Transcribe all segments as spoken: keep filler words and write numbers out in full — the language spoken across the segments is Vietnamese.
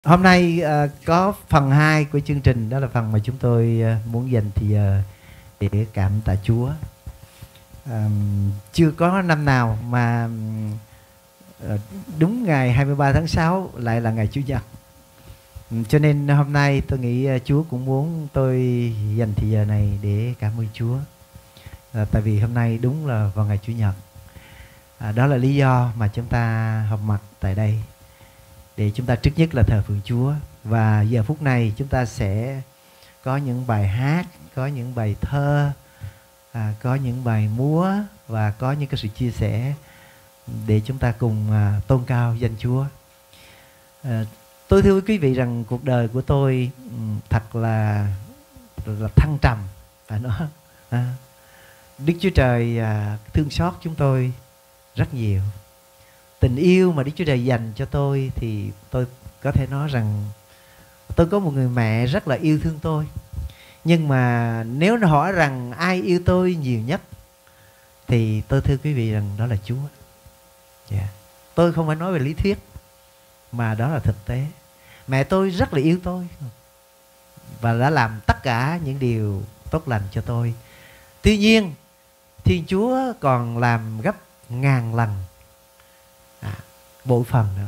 Hôm nay uh, có phần hai của chương trình, đó là phần mà chúng tôi uh, muốn dành thì giờ uh, để cảm tạ Chúa. Um, chưa có năm nào mà uh, đúng ngày hai mươi ba tháng sáu lại là ngày Chủ nhật. Um, cho nên hôm nay tôi nghĩ uh, Chúa cũng muốn tôi dành thì giờ này để cảm ơn Chúa. Uh, tại vì hôm nay đúng là vào ngày Chủ nhật. Uh, đó là lý do mà chúng ta họp mặt tại đây, để chúng ta trước nhất là thờ phượng Chúa. Và giờ phút này chúng ta sẽ có những bài hát, có những bài thơ, à, có những bài múa và có những cái sự chia sẻ để chúng ta cùng à, tôn cao danh Chúa. À, tôi thưa quý vị rằng cuộc đời của tôi um, thật là là thăng trầm, phải nói. À, Đức Chúa Trời à, thương xót chúng tôi rất nhiều. Tình yêu mà Đức Chúa Trời dành cho tôi thì tôi có thể nói rằng tôi có một người mẹ rất là yêu thương tôi. Nhưng mà nếu nó hỏi rằng ai yêu tôi nhiều nhất thì tôi thưa quý vị rằng đó là Chúa. Yeah. Tôi không phải nói về lý thuyết, mà đó là thực tế. Mẹ tôi rất là yêu tôi và đã làm tất cả những điều tốt lành cho tôi. Tuy nhiên Thiên Chúa còn làm gấp ngàn lần À, bội phần nữa.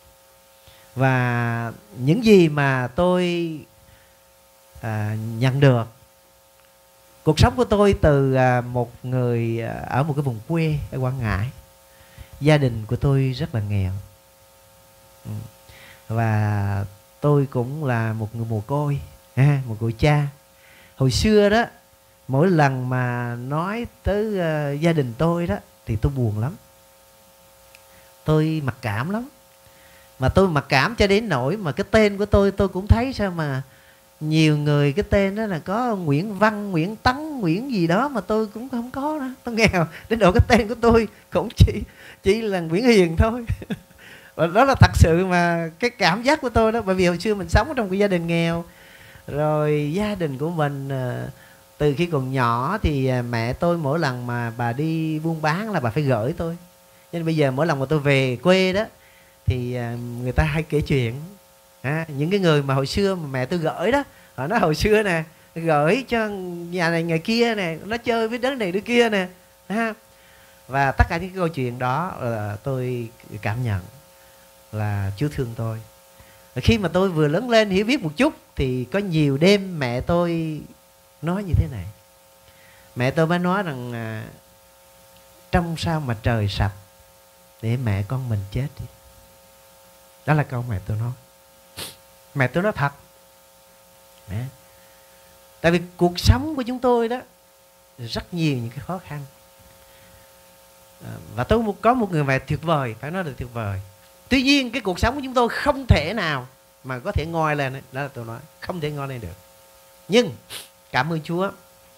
Và những gì mà tôi à, nhận được, cuộc sống của tôi từ à, một người à, ở một cái vùng quê ở Quảng Ngãi. Gia đình của tôi rất là nghèo, ừ. Và tôi cũng là một người mồ côi, à, một người cha. Hồi xưa đó, mỗi lần mà nói tới uh, gia đình tôi đó thì tôi buồn lắm, tôi mặc cảm lắm. Mà tôi mặc cảm cho đến nỗi mà cái tên của tôi Tôi cũng thấy sao mà nhiều người cái tên đó là có Nguyễn Văn, Nguyễn Tấn, Nguyễn gì đó, mà tôi cũng không có đó. Tôi nghèo đến độ cái tên của tôi cũng chỉ chỉ là Nguyễn Hiền thôi. Và đó là thật sự mà cái cảm giác của tôi đó. Bởi vì hồi xưa mình sống trong một gia đình nghèo. Rồi gia đình của mình từ khi còn nhỏ thì mẹ tôi mỗi lần mà bà đi buôn bán là bà phải gửi tôi. Nên bây giờ mỗi lần mà tôi về quê đó thì người ta hay kể chuyện, à, những cái người mà hồi xưa mà mẹ tôi gửi đó, họ nói hồi xưa nè, gửi cho nhà này nhà kia nè, nó chơi với đứa này đứa kia nè, à. Và tất cả những cái câu chuyện đó là tôi cảm nhận là Chúa thương tôi. Và khi mà tôi vừa lớn lên hiểu biết một chút thì có nhiều đêm mẹ tôi nói như thế này. Mẹ tôi mới nói rằng à, trong sao mà trời sập để mẹ con mình chết đi. Đó là câu mẹ tôi nói. Mẹ tôi nói thật. Đấy. Tại vì cuộc sống của chúng tôi đó rất nhiều những cái khó khăn, à, và tôi có một người mẹ tuyệt vời, phải nói là tuyệt vời. Tuy nhiên cái cuộc sống của chúng tôi không thể nào mà có thể ngoi lên. Đó là tôi nói, không thể ngoi lên được. Nhưng cảm ơn Chúa,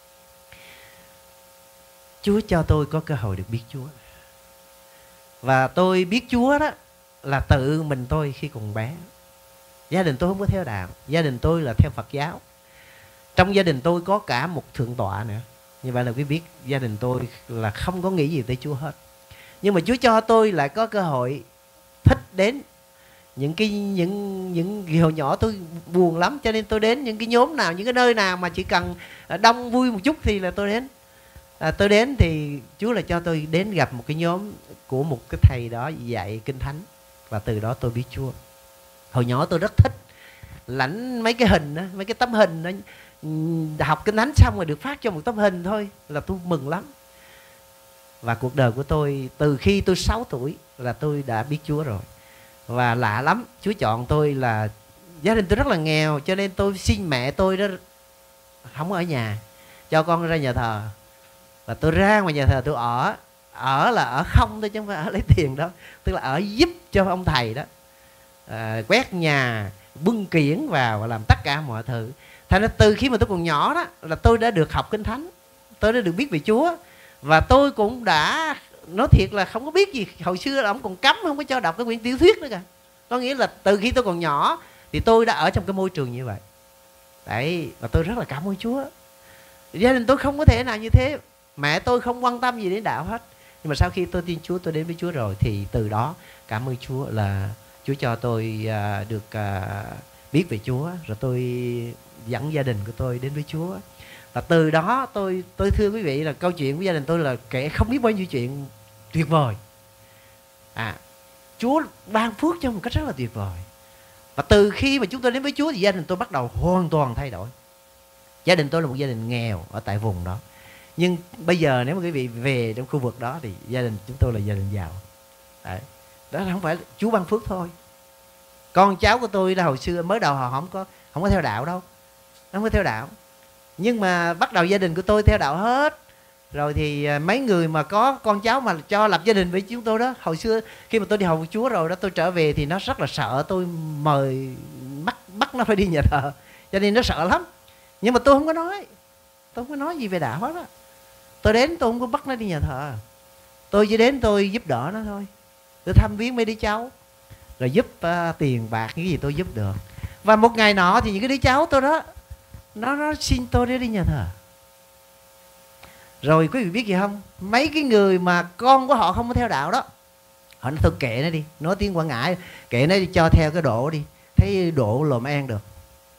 Chúa cho tôi có cơ hội được biết Chúa. Và tôi biết Chúa đó là tự mình tôi khi còn bé. Gia đình tôi không có theo đạo, gia đình tôi là theo Phật giáo. Trong gia đình tôi có cả một thượng tọa nữa. Như vậy là quý biết gia đình tôi là không có nghĩ gì tới Chúa hết. Nhưng mà Chúa cho tôi lại có cơ hội thích đến những cái những những hồi nhỏ tôi buồn lắm, cho nên tôi đến những cái nhóm nào, những cái nơi nào mà chỉ cần đông vui một chút thì là tôi đến. À, tôi đến thì Chúa là cho tôi đến gặp một cái nhóm của một cái thầy đó dạy Kinh Thánh. Và từ đó tôi biết Chúa. Hồi nhỏ tôi rất thích lãnh mấy cái hình đó, mấy cái tấm hình đó. Học Kinh Thánh xong rồi được phát cho một tấm hình thôi là tôi mừng lắm. Và cuộc đời của tôi từ khi tôi sáu tuổi là tôi đã biết Chúa rồi. Và lạ lắm, Chúa chọn tôi là gia đình tôi rất là nghèo, cho nên tôi xin mẹ tôi đó không ở nhà, cho con ra nhà thờ. Và tôi ra ngoài nhà thờ tôi ở. Ở là ở không thôi chứ không phải ở lấy tiền đó. Tức là ở giúp cho ông thầy đó, à, quét nhà, bưng kiển vào và làm tất cả mọi thứ. Thành ra từ khi mà tôi còn nhỏ đó là tôi đã được học Kinh Thánh, tôi đã được biết về Chúa. Và tôi cũng đã nói thiệt là không có biết gì. Hồi xưa là ông còn cấm không có cho đọc cái quyển tiểu thuyết nữa cả. Có nghĩa là từ khi tôi còn nhỏ thì tôi đã ở trong cái môi trường như vậy. Đấy, và tôi rất là cảm ơn Chúa. Gia đình tôi không có thể nào như thế. Mẹ tôi không quan tâm gì đến đạo hết. Nhưng mà sau khi tôi tin Chúa, tôi đến với Chúa rồi, thì từ đó cảm ơn Chúa là Chúa cho tôi à, được à, biết về Chúa, rồi tôi dẫn gia đình của tôi đến với Chúa. Và từ đó tôi tôi thưa quý vị là câu chuyện của gia đình tôi là kể không biết bao nhiêu chuyện tuyệt vời. À, Chúa ban phước cho một cách rất là tuyệt vời. Và từ khi mà chúng tôi đến với Chúa thì gia đình tôi bắt đầu hoàn toàn thay đổi. Gia đình tôi là một gia đình nghèo ở tại vùng đó, nhưng bây giờ nếu mà quý vị về trong khu vực đó thì gia đình chúng tôi là gia đình giàu. Đấy. Đó là không phải Chúa ban phước thôi. Con cháu của tôi là hồi xưa mới đầu họ không có không có theo đạo đâu, không có theo đạo, nhưng mà bắt đầu gia đình của tôi theo đạo hết. Rồi thì mấy người mà có con cháu mà cho lập gia đình với chúng tôi đó, hồi xưa khi mà tôi đi hầu Chúa rồi đó, tôi trở về thì nó rất là sợ tôi mời bắt bắt nó phải đi nhà thờ, cho nên nó sợ lắm. Nhưng mà tôi không có nói, tôi không có nói gì về đạo hết á. Tôi đến tôi không có bắt nó đi nhà thờ, tôi chỉ đến tôi giúp đỡ nó thôi. Tôi thăm viếng mấy đứa cháu, rồi giúp uh, tiền bạc cái gì tôi giúp được. Và một ngày nọ thì những cái đứa cháu tôi đó, nó nó xin tôi để đi nhà thờ. Rồi quý vị biết gì không? Mấy cái người mà con của họ không có theo đạo đó, họ nói thôi kệ nó đi, nói tiếng Quảng Ngãi, kệ nó đi, cho theo cái độ đi, thấy độ lồm an được.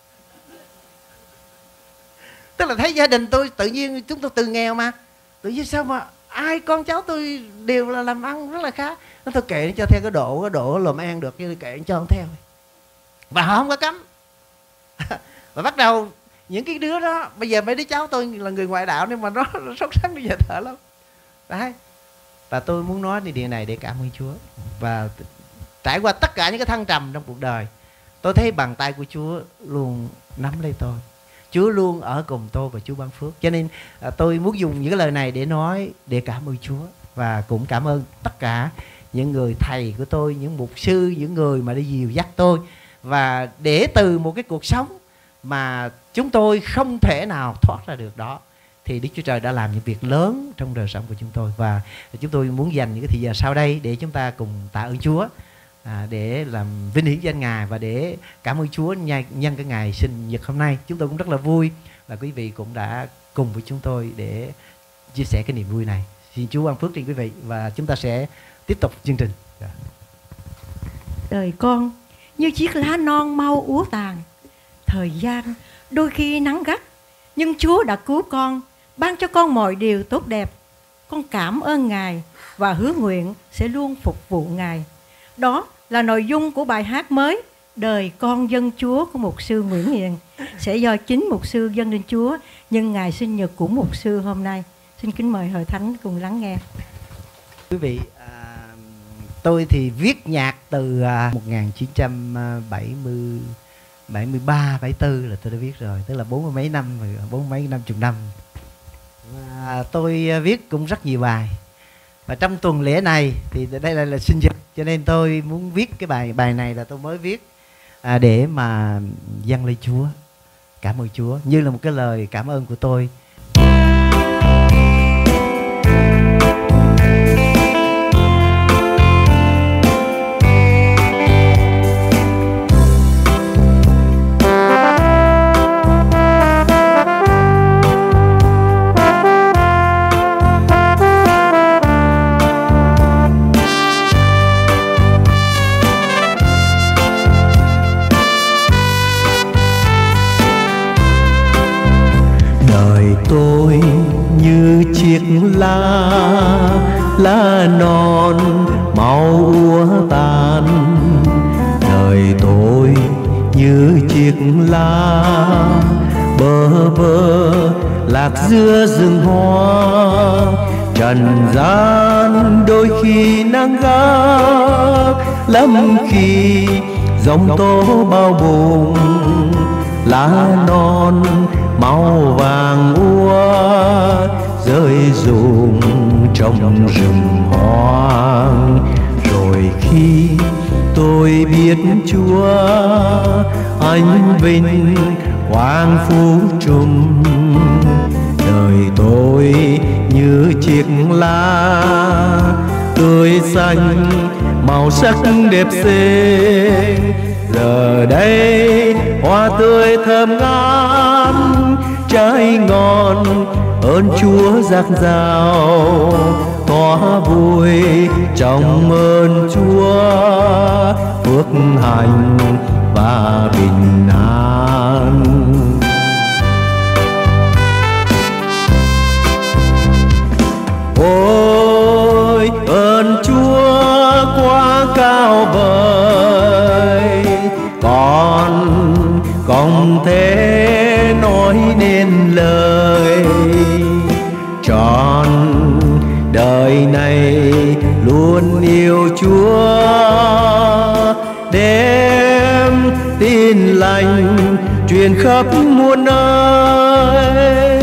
Tức là thấy gia đình tôi tự nhiên chúng tôi từ nghèo mà, tự nhiên sao mà ai con cháu tôi đều là làm ăn rất là khá. Nó thôi kệ nó cho theo cái độ, cái độ lồm an được, chứ kệ nó cho nó theo. Và họ không có cấm. Và bắt đầu những cái đứa đó, bây giờ mấy đứa cháu tôi là người ngoại đạo nhưng mà nó, nó sốt sắng đi nhà thờ lắm. Đấy. Và tôi muốn nói đi điều này để cảm ơn Chúa. Và trải qua tất cả những cái thăng trầm trong cuộc đời, tôi thấy bàn tay của Chúa luôn nắm lấy tôi. Chúa luôn ở cùng tôi và Chúa ban phước. Cho nên à, tôi muốn dùng những cái lời này để nói, để cảm ơn Chúa. Và cũng cảm ơn tất cả những người thầy của tôi, những mục sư, những người mà đi dìu dắt tôi. Và để từ một cái cuộc sống mà chúng tôi không thể nào thoát ra được đó, thì Đức Chúa Trời đã làm những việc lớn trong đời sống của chúng tôi. Và chúng tôi muốn dành những cái thời giờ sau đây để chúng ta cùng tạ ơn Chúa, à, để làm vinh hiển danh Ngài và để cảm ơn Chúa nhân cái ngày sinh nhật hôm nay. Chúng tôi cũng rất là vui là quý vị cũng đã cùng với chúng tôi để chia sẻ cái niềm vui này. Xin Chúa ban phước trên quý vị và chúng ta sẽ tiếp tục chương trình. Đời con như chiếc lá non mau úa tàn, thời gian đôi khi nắng gắt, nhưng Chúa đã cứu con, ban cho con mọi điều tốt đẹp. Con cảm ơn Ngài và hứa nguyện sẽ luôn phục vụ Ngài. Đó là nội dung của bài hát mới Đời con dân Chúa của mục sư Nguyễn Hiền, sẽ do chính mục sư dâng lên Chúa nhân ngày sinh nhật của mục sư hôm nay. Xin kính mời hội thánh cùng lắng nghe. Quý vị, à, tôi thì viết nhạc từ à, một nghìn chín trăm bảy mươi, bảy mươi ba, bảy mươi tư là tôi đã viết rồi, tức là bốn mươi mấy năm, bốn mấy năm chục năm. Và tôi viết cũng rất nhiều bài. Và trong tuần lễ này thì đây là, là sinh nhật, cho nên tôi muốn viết cái bài bài này là tôi mới viết à, để mà dâng lên Chúa, cảm ơn Chúa như là một cái lời cảm ơn của tôi. Tôi như chiếc lá, lá non mau úa tàn. Đời tôi như chiếc lá bơ vơ lạc giữa rừng hoa. Trần gian đôi khi nắng gắt, lắm khi giông tố bao bùng. Lá non màu vàng úa rơi rụng trong rừng hoang. Rồi khi tôi biết Chúa anh vinh quang phú trùng, đời tôi như chiếc lá tươi xanh màu sắc đẹp xinh. Giờ đây hoa tươi thơm ngát, trái ngon ơn Chúa dạt dào. có vui trong ơn Chúa, phước hạnh và bình an. Ôi ơn Chúa quá cao vời, con không thể nói nên lời. Trọn đời này luôn yêu Chúa, đem tin lành truyền khắp muôn nơi.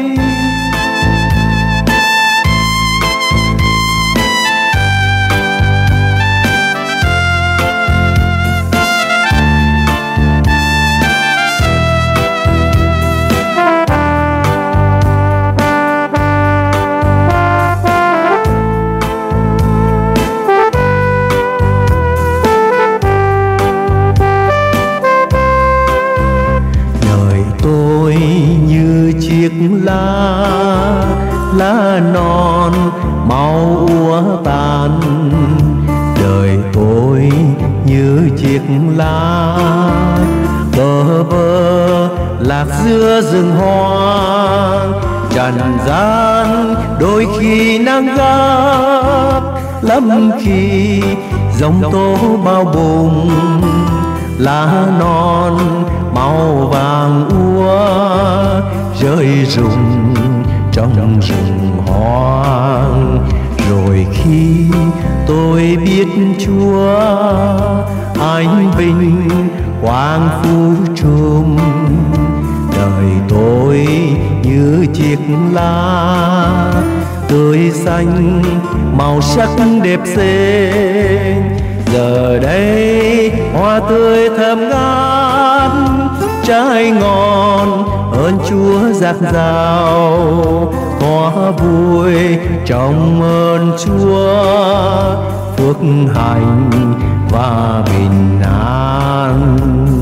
Lá lá non mau úa tàn, đời tôi như chiếc lá bơ vơ lạc giữa rừng hoa. Trần gian đôi khi nắng gắt, lắm khi giông tố bao bùng. Lá non màu vàng úa rơi rụng trong rừng hoang. Rồi khi tôi biết Chúa anh bình quang phú trùm, đời tôi như chiếc lá tươi xanh màu sắc đẹp xinh. Giờ đây hoa tươi thơm ngát, trái ngon ơn Chúa dạt dào. Có vui trong ơn Chúa, phước hạnh và bình an.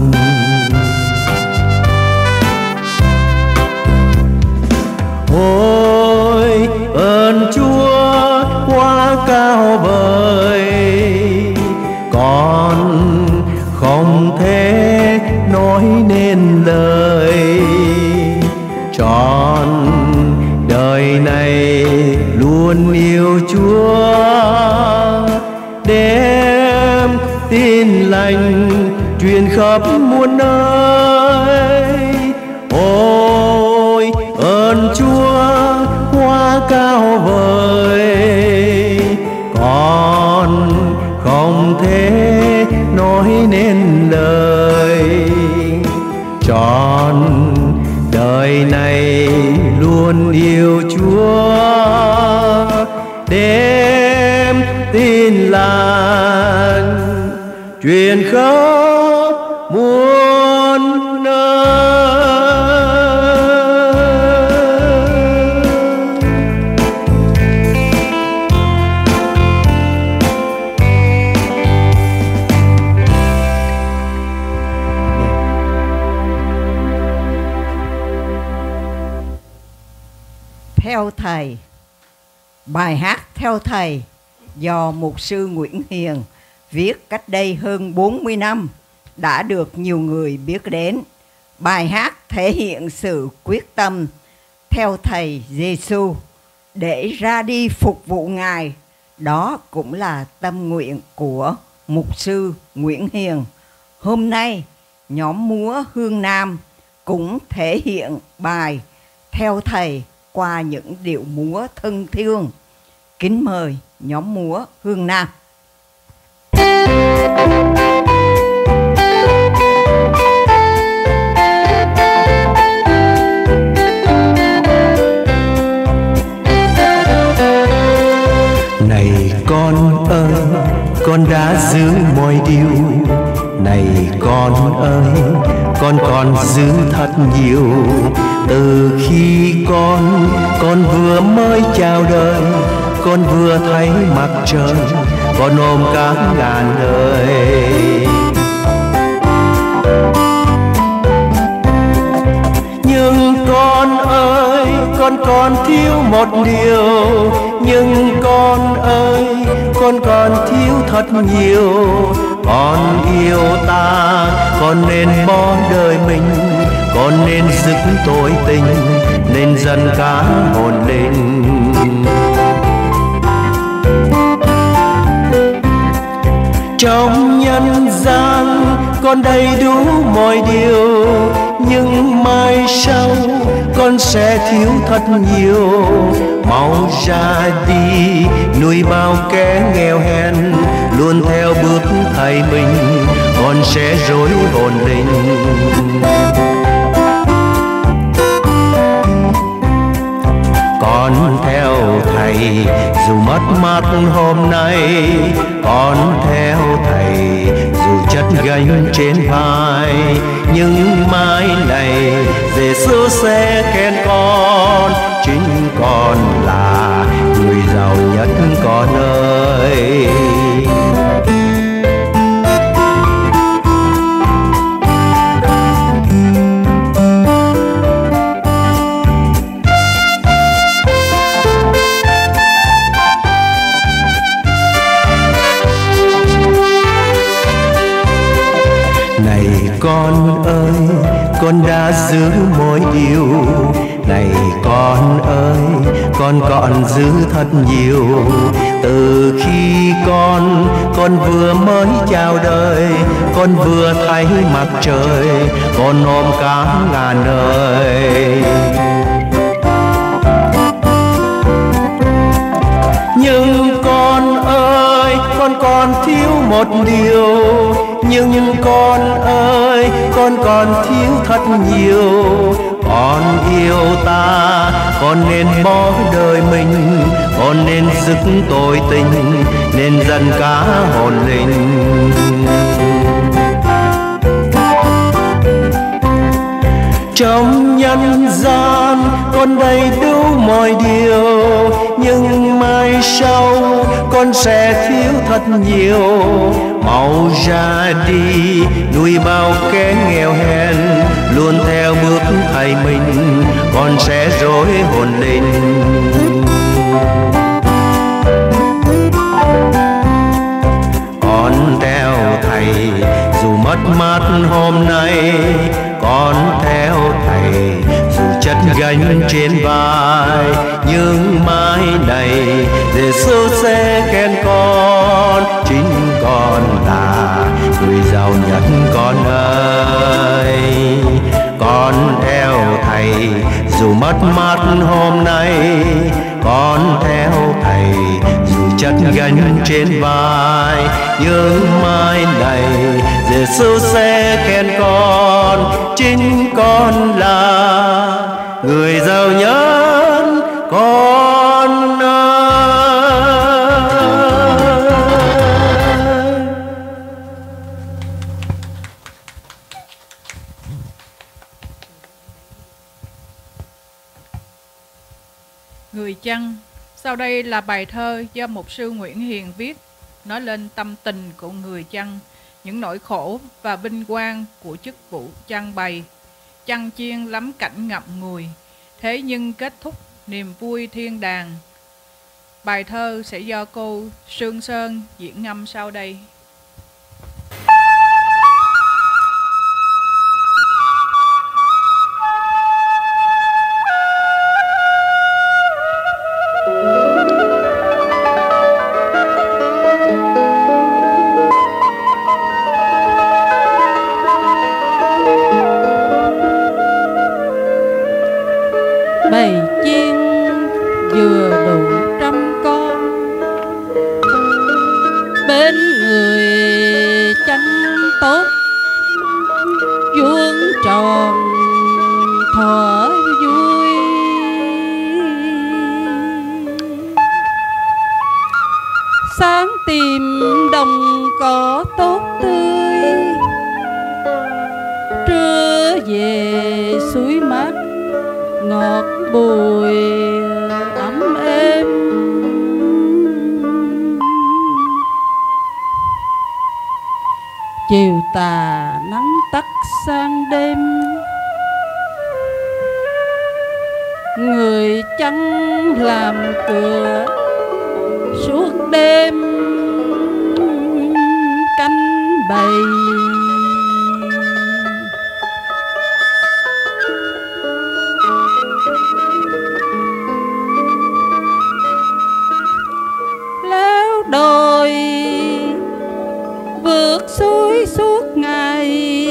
Ôi ơn Chúa quá cao vời, con không thể nói nên lời. Trọn đời này luôn yêu Chúa, đem tin lành truyền khắp muôn nơi. Ôi ơn Chúa quá cao vời, con không thể nói nên lời. Trọn đời này luôn yêu Chúa, đem tin lành truyền khắp muôn nơi. Theo thầy. Bài hát Theo thầy do mục sư Nguyễn Hiền viết cách đây hơn bốn mươi năm đã được nhiều người biết đến. Bài hát thể hiện sự quyết tâm theo thầy Giêsu để ra đi phục vụ Ngài. Đó cũng là tâm nguyện của mục sư Nguyễn Hiền. Hôm nay nhóm múa Hương Nam cũng thể hiện bài Theo thầy qua những điệu múa thân thương. Kính mời nhóm múa Hương Nam. Này con ơi, con đã giữ mọi điều. Này con ơi, con còn giữ thật nhiều. Từ khi con, con vừa mới chào đời, con vừa thấy mặt trời, con ôm cả ngàn đời. Nhưng con ơi, con còn thiếu một điều, nhớ Nhưng con ơi, con còn thiếu thật nhiều. Con yêu ta, con nên bỏ đời mình, con nên dứt tội tình, nên dần cả hồn linh. Trong nhân gian con đầy đủ mọi điều, nhưng mai sau con sẽ thiếu thật nhiều. Mau ra đi nuôi bao kẻ nghèo hèn, luôn theo bước thầy mình, con sẽ rối hồn linh. Con theo thầy dù mất mát hôm nay, con theo thầy dù chất gánh trên vai, nhưng mai này Giê-xu sẽ khen con, chính con là người giàu nhất con ơi. Con ơi, con đã giữ mọi điều. Này con ơi, con còn giữ thật nhiều. Từ khi con, con vừa mới chào đời, con vừa thấy mặt trời, con ôm cả ngàn đời. Nhưng con ơi, con còn thiếu một điều. Nhưng con ơi, con còn thiếu thật nhiều. Con yêu ta, con nên bỏ đời mình, con nên dứt tội tình, nên dần cả hồn linh. Trong nhân gian con đầy đủ mọi điều, nhưng mai sau con sẽ thiếu thật nhiều. Mau ra đi nuôi bao kẻ nghèo hèn, luôn theo bước thầy mình, con sẽ rối hồn linh. Con theo thầy dù mất mát hôm nay, con theo thầy dù chất gánh trên vai, nhưng mai này Giê-xu sẽ khen con, chính con là người giàu nhất con ơi. Con theo thầy dù mất mát hôm nay, con theo thầy dù chất gánh trên vai, nhưng mai này Giê-xu sẽ khen con, chính con là người giàu nhất con ơi. Người chăn. Sau đây là bài thơ do mục sư Nguyễn Hiền viết, nói lên tâm tình của người chăn, những nỗi khổ và vinh quang của chức vụ chăn bày. Chăn chiên lắm cảnh ngậm ngùi, thế nhưng kết thúc niềm vui thiên đàng. Bài thơ sẽ do cô Sương Sơn diễn ngâm sau đây. Bầy chiên vừa đủ trăm con, bên người chăn tốt vuông tròn thỏa vui. Sáng tìm đồng cỏ tốt tươi, trưa về suối mát ngọt bùi ấm êm. Chiều tà nắng tắt sang đêm, người chăn làm cửa suốt đêm canh bầy. Leo đồi vượt suối suốt ngày,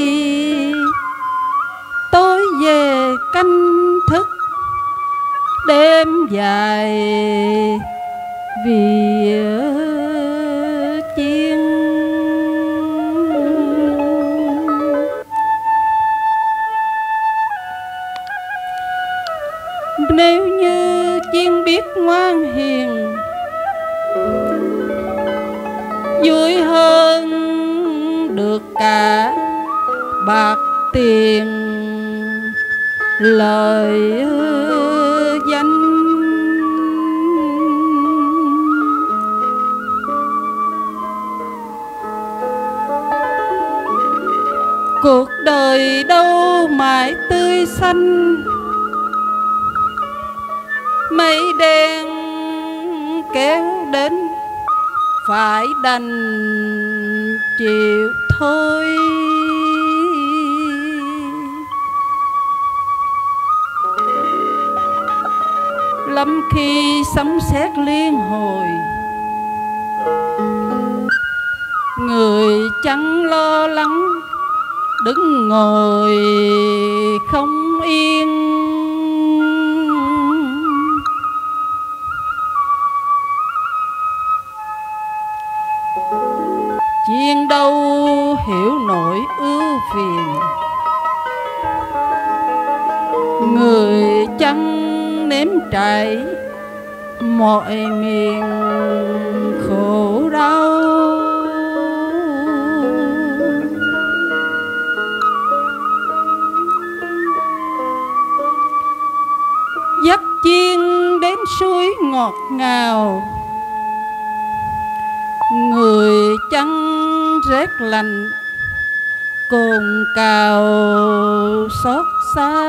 tối về canh thức đêm dài vì chiên. Nếu như chiên biết ngoan hiền, vui hơn được cả bạc tiền lời danh. Cuộc đời đâu mãi tươi xanh, mây đen kéo đến phải đành chịu thôi. Lắm khi sấm sét liên hồi, người chẳng lo lắng đứng ngồi không yên. Chiên đâu hiểu nỗi ưu phiền, người chẳng nếm trải mọi miền khổ đau. Dắt chiên đến suối ngọt ngào, người chẳng rét lạnh cồn cào xót xa.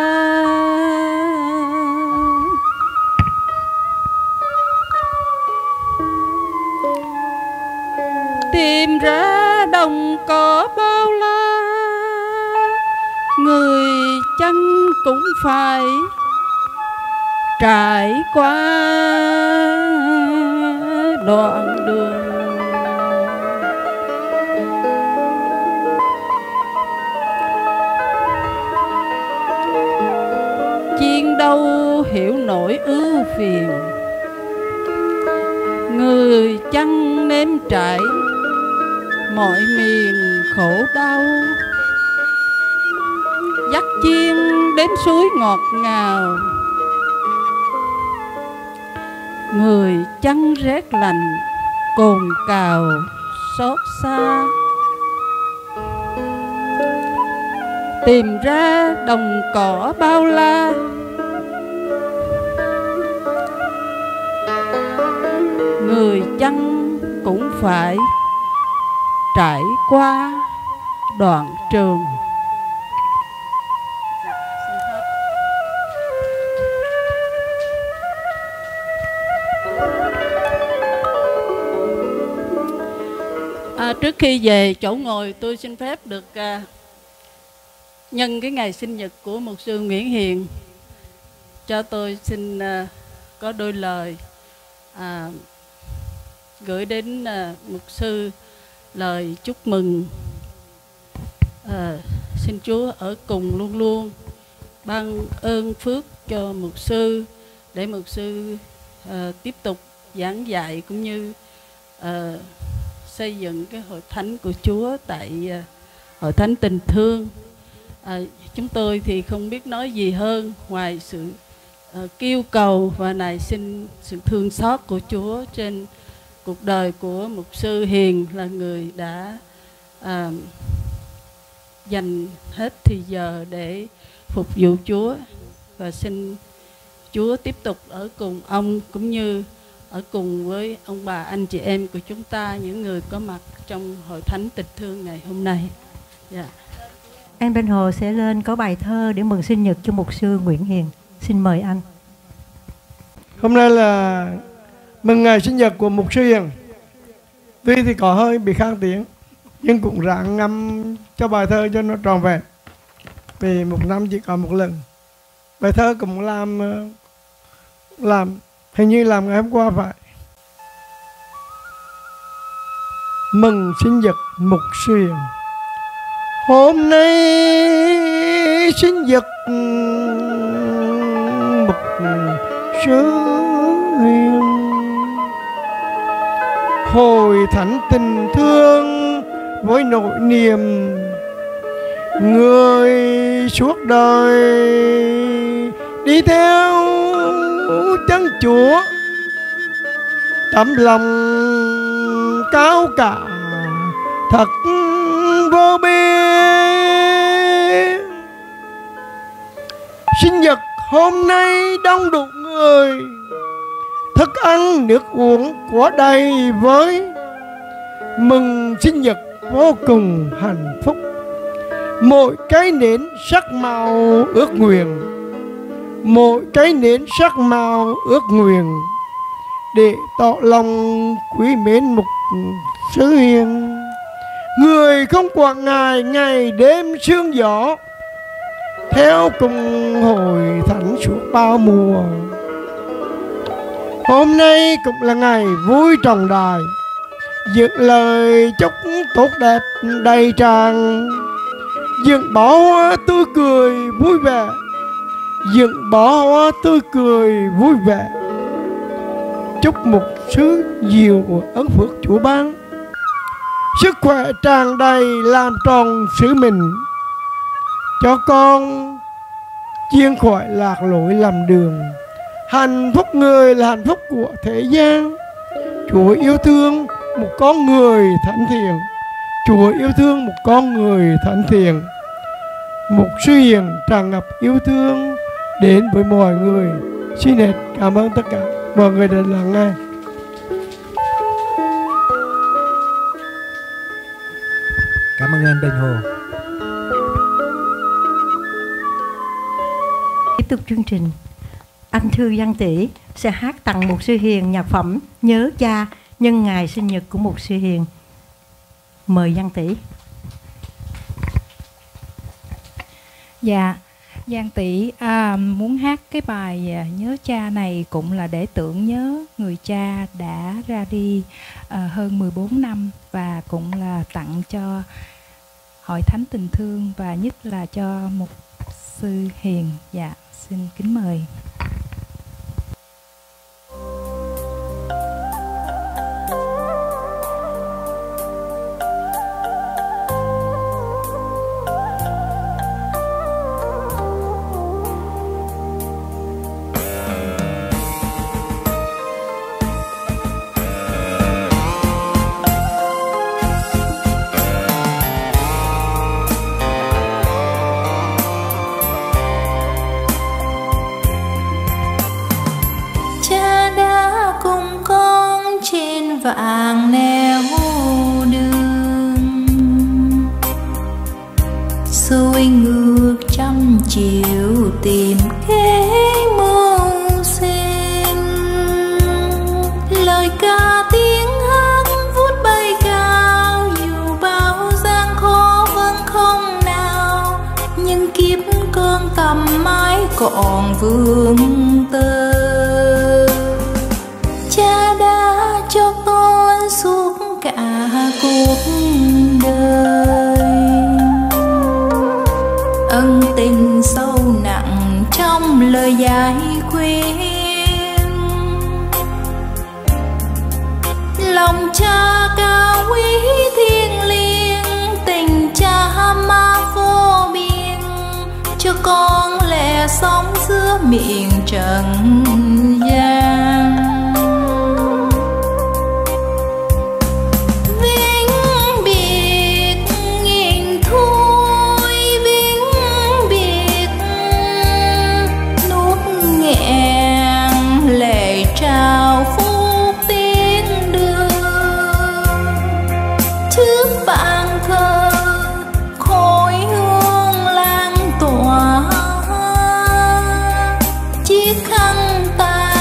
Tìm ra đồng cỏ bao la, người chẳng cũng phải trải qua đoạn đường. Chiên đâu hiểu nỗi ưu phiền, người chẳng nếm trải mọi miền khổ đau. Dắt chiên đến suối ngọt ngào, người chẳng rét lạnh cồn cào xót xa. Tìm ra đồng cỏ bao la, người chẳng cũng phải trải qua đoạn trường. À, trước khi về chỗ ngồi, tôi xin phép được uh, nhân cái ngày sinh nhật của mục sư Nguyễn Hiền, cho tôi xin uh, có đôi lời uh, gửi đến uh, mục sư lời chúc mừng. Uh, xin Chúa ở cùng luôn luôn, ban ơn phước cho mục sư, để mục sư uh, tiếp tục giảng dạy cũng như uh, xây dựng cái hội thánh của Chúa tại uh, hội thánh tình thương. À, chúng tôi thì không biết nói gì hơn ngoài sự uh, kêu cầu và nài xin sự thương xót của Chúa trên cuộc đời của mục sư Hiền, là người đã uh, dành hết thì giờ để phục vụ Chúa, và xin Chúa tiếp tục ở cùng ông cũng như ở cùng với ông bà anh chị em của chúng ta, những người có mặt trong hội thánh tình thương ngày hôm nay. Yeah. Anh Bên Hồ sẽ lên có bài thơ để mừng sinh nhật cho mục sư Nguyễn Hiền. Xin mời anh. Hôm nay là Mừng ngày sinh nhật của Mục Sư Hiền. Tuy thì có hơi bị khang tiếng, nhưng cũng ráng ngâm cho bài thơ cho nó tròn vẹn, vì một năm chỉ có một lần. Bài thơ cũng làm làm hình như làm ngày hôm qua phải. Mừng sinh nhật Mục Sư Hiền. Hôm nay sinh nhật Mục Sư Hiền, hồi thánh tình thương với nỗi niềm người suốt đời đi theo chân Chúa, tấm lòng cao cả thật vô biên. Sinh nhật hôm nay đông đủ người, thức ăn nước uống của đầy với. Mừng sinh nhật vô cùng hạnh phúc, mỗi cái nến sắc màu ước nguyện, mỗi cái nến sắc màu ước nguyện, để tỏ lòng quý mến Mục Sư Hiền. Người không quản ngại ngày đêm sương gió, theo cùng hội thánh suốt bao mùa. Hôm nay cũng là ngày vui trọng đại, dựng lời chúc tốt đẹp đầy tràn, dựng bó hoa tươi cười vui vẻ, dựng bó hoa tươi cười vui vẻ. Chúc Mục Sư nhiều ơn phước Chúa ban, sức khỏe tràn đầy làm tròn sứ mình, cho con chiên khỏi lạc lối lầm đường. Hạnh phúc người là hạnh phúc của thế gian. Chúa yêu thương một con người thánh thiện, Chúa yêu thương một con người thánh thiện. Mục Sư Hiền tràn ngập yêu thương đến với mọi người. Xin hết cảm ơn tất cả mọi người đã lắng nghe. Cảm ơn anh Bình Hồ. Tiếp tục chương trình, anh Thư Văn Tỷ sẽ hát tặng Mục Sư Hiền nhạc phẩm Nhớ Cha nhân ngày sinh nhật của Mục Sư Hiền. Mời Văn Tỷ. Dạ, Giang Tỷ à, muốn hát cái bài à, Nhớ Cha này cũng là để tưởng nhớ người cha đã ra đi à, hơn mười bốn năm, và cũng là tặng cho Hội Thánh Tình Thương và nhất là cho Mục Sư Hiền. Dạ, xin kính mời. vàng nẻo đường, xuôi ngược trăm chiều tìm kế mưu sinh. Lời ca tiếng hát vút bay cao, dù bao gian khó vẫn không nào, nhưng kiếp con tầm mãi còn vương tơ. Cha đã cho con suốt cả cuộc đời, ân tình sâu nặng trong lời dạy khuyên. Lòng cha cao quý thiêng liêng, tình cha ma vô biên, cho con lẽ sống giữa miền trần gian. Chiếc khăn ta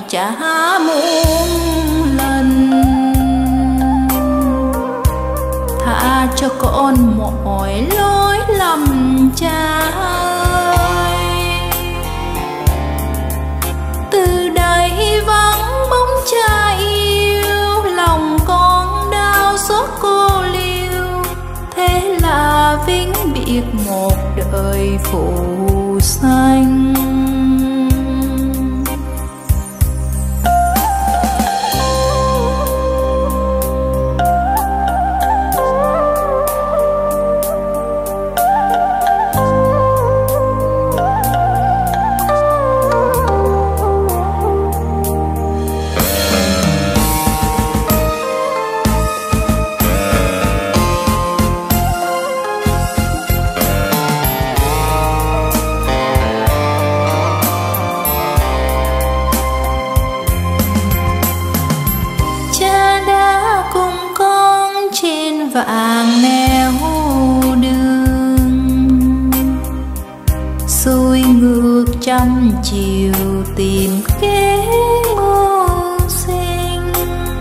trả muôn lần. Tha cho con mọi lỗi lầm cha ơi. Từ đây vắng bóng cha yêu, lòng con đau xót cô liêu. Thế là vĩnh biệt một đời phụ sanh. Vàng neo đường, xuôi ngược trăm chiều tìm kế mưu sinh.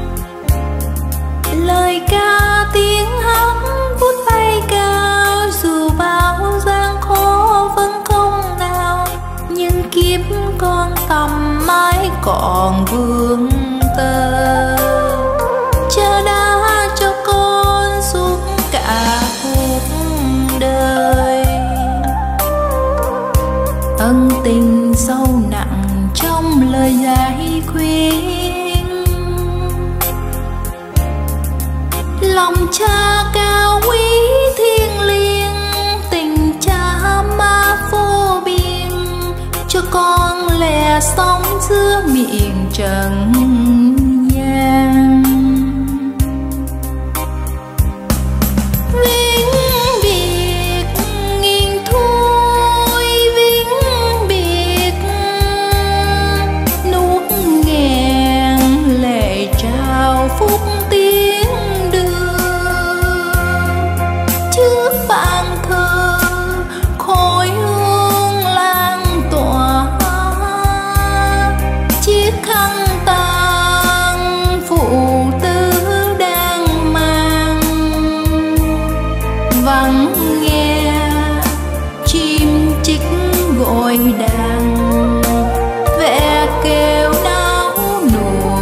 Lời ca tiếng hát vút bay cao, dù bao gian khó vẫn không nào. Nhưng kiếp con tầm mãi còn vương tơ. Cha đã cho con suốt cả cuộc đời, ân tình sâu nặng trong lời dạy khuyên. Lòng cha cao quý thiêng liêng, tình cha ma vô biên. Cho con lẽ sống giữa miền trần gian. Phúc tiếng đưa trước bàn thờ, khói hương lan tỏa. Chiếc khăn tang phụ tử đang mang, vắng nghe chim chích gọi đàn. Ve kêu đau nuột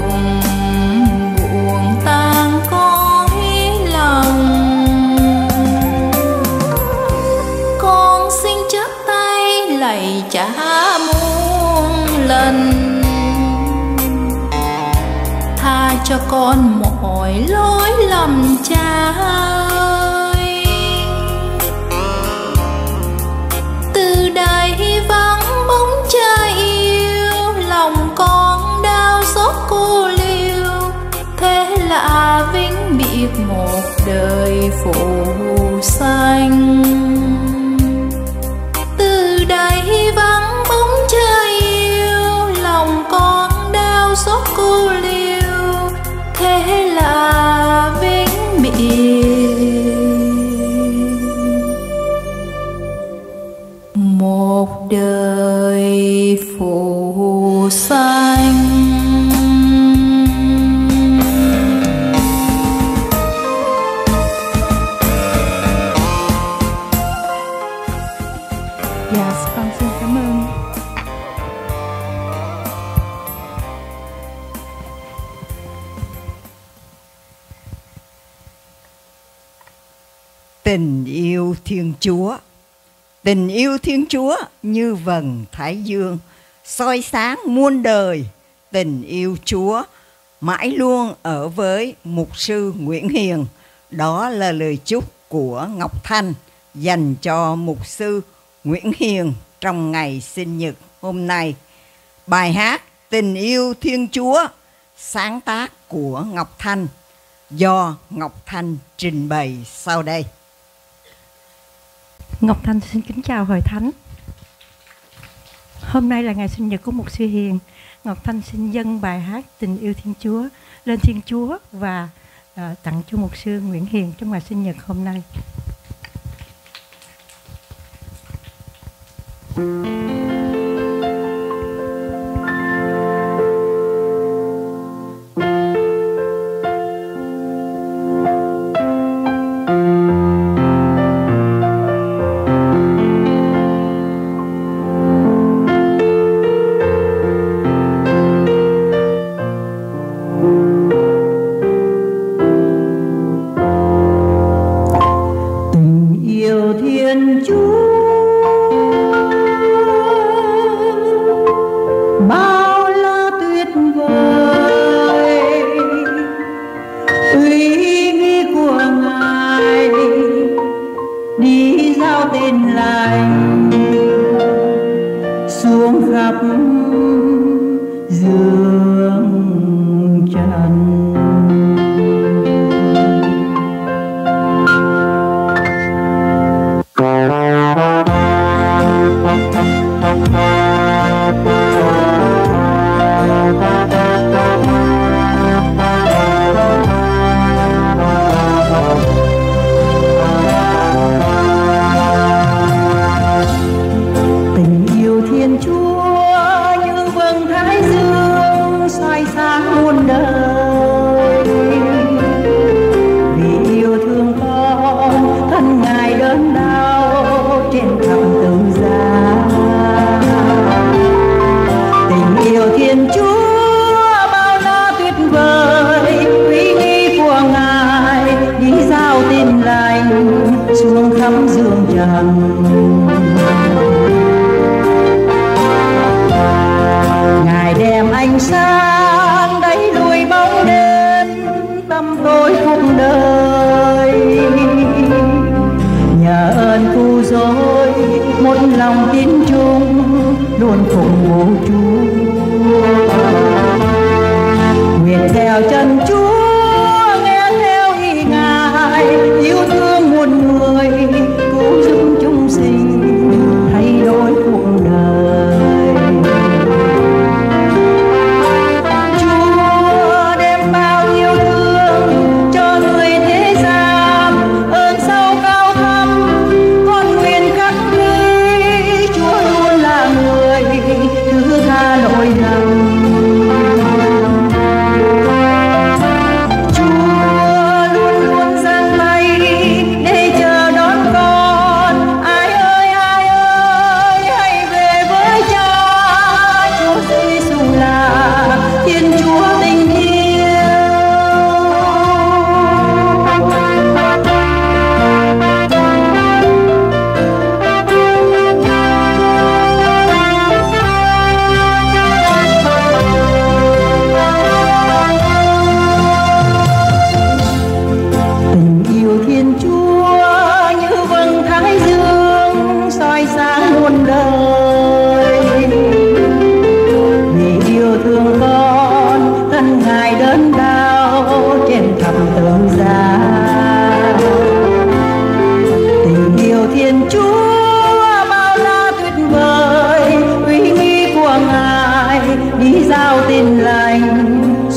trả muôn lần. Tha cho con mọi lỗi lầm cha ơi. Từ đây vắng bóng cha yêu, lòng con đau xót cô liêu. Thế là vĩnh biệt một đời phụ sanh. Từ đây vắng bóng cha yêu, lòng con đau xót cô liêu. Thế là vĩnh biệt một đời phụ sanh. Tình yêu Thiên Chúa. Tình yêu Thiên Chúa như vầng thái dương soi sáng muôn đời. Tình yêu Chúa mãi luôn ở với mục sư Nguyễn Hiền. Đó là lời chúc của Ngọc Thanh dành cho mục sư Nguyễn Hiền trong ngày sinh nhật hôm nay. Bài hát Tình yêu Thiên Chúa sáng tác của Ngọc Thanh do Ngọc Thanh trình bày sau đây. Ngọc Thanh xin kính chào hội thánh. Hôm nay là ngày sinh nhật của mục sư Hiền. Ngọc Thanh xin dâng bài hát Tình yêu Thiên Chúa lên Thiên Chúa và uh, tặng cho mục sư Nguyễn Hiền trong ngày sinh nhật hôm nay.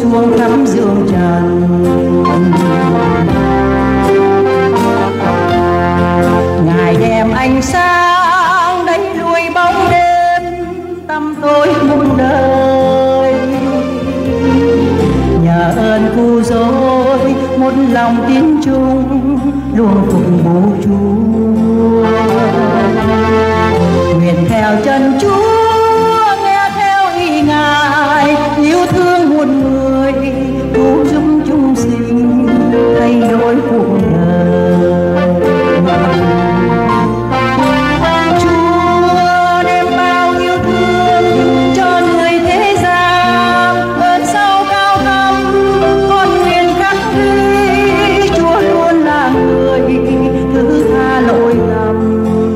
chuông khắp dương trần. Ngài đem ánh sáng đẩy lùi bóng đêm tăm tối muôn đời. Nhờ ơn cứu rỗi một lòng tin chung luôn phụng bố Chúa. Nguyện theo chân Chúa nghe theo ý Ngài, yêu thương muôn người cứu giúp chúng sinh thay đổi cuộc đời. Chúa đem bao yêu thương cho người thế gian, ơn sâu cao thâm con nguyện khắc ghi. Chúa luôn là người thứ tha lỗi lầm.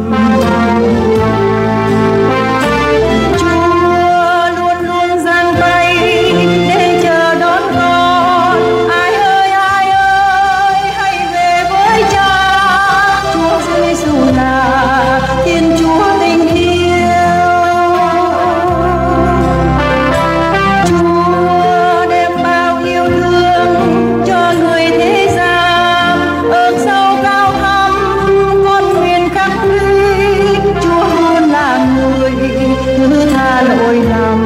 Lỗi lầm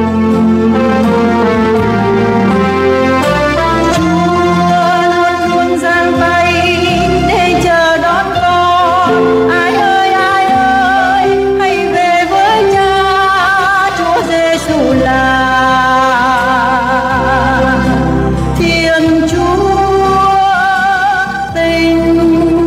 Chúa luôn luôn giang tay để chờ đón con. Ai ơi ai ơi hãy về với Cha. Chúa Giêsu là Thiên Chúa tình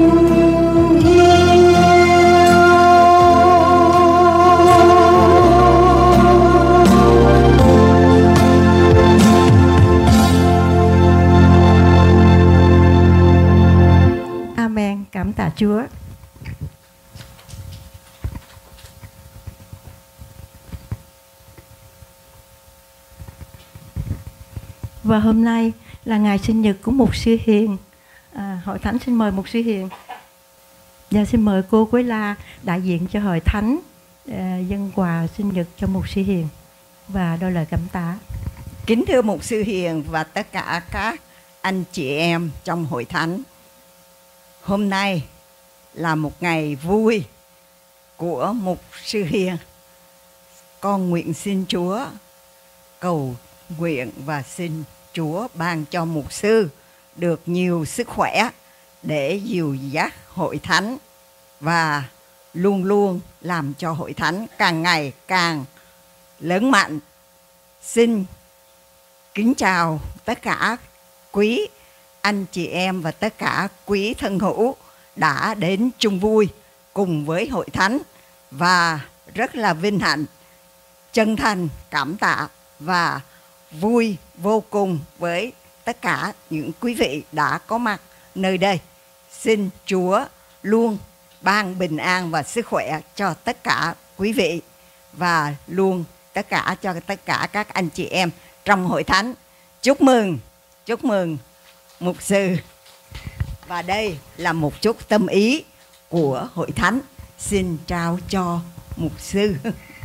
cảm tạ Chúa. Và hôm nay là ngày sinh nhật của mục sư Hiền. À, Hội Thánh xin mời mục sư Hiền. Và xin mời cô Quế La đại diện cho Hội Thánh à, dâng quà sinh nhật cho mục sư Hiền và đôi lời cảm tạ. Kính thưa mục sư Hiền và tất cả các anh chị em trong Hội Thánh, hôm nay là một ngày vui của mục sư Hiền. Con nguyện xin Chúa cầu nguyện và xin Chúa ban cho mục sư được nhiều sức khỏe để dìu dắt Hội Thánh và luôn luôn làm cho Hội Thánh càng ngày càng lớn mạnh. Xin kính chào tất cả quý anh chị em và tất cả quý thân hữu đã đến chung vui cùng với Hội Thánh, và rất là vinh hạnh, chân thành cảm tạ và vui vô cùng với tất cả những quý vị đã có mặt nơi đây. Xin Chúa luôn ban bình an và sức khỏe cho tất cả quý vị và luôn tất cả cho tất cả các anh chị em trong Hội Thánh. Chúc mừng, chúc mừng mục sư. Và đây là một chút tâm ý của Hội Thánh xin trao cho mục sư.